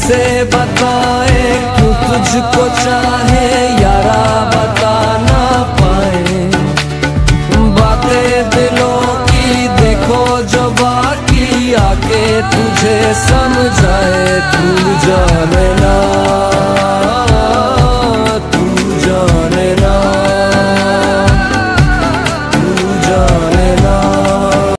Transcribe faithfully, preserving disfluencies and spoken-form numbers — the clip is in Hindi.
कैसे बताए क्यों तुझको चाहे यारा, बता ना पाए बातें दिलों की। देखो जो बाकी आके तुझे समझाए, तू जाने ना।